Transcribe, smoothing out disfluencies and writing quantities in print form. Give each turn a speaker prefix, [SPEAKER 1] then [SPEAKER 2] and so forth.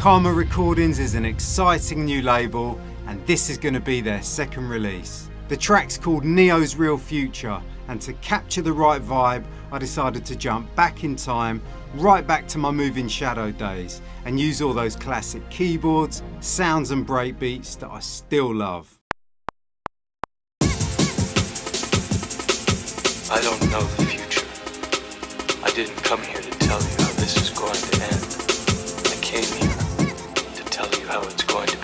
[SPEAKER 1] Karma Recordings is an exciting new label, and this is going to be their second release. The track's called Neo's Real Future, and to capture the right vibe, I decided to jump back in time, right back to my Moving Shadow days, and use all those classic keyboards, sounds and breakbeats that I still love.
[SPEAKER 2] I don't know the future. I didn't come here to tell you how this is going to end. I came here to tell you how it's going to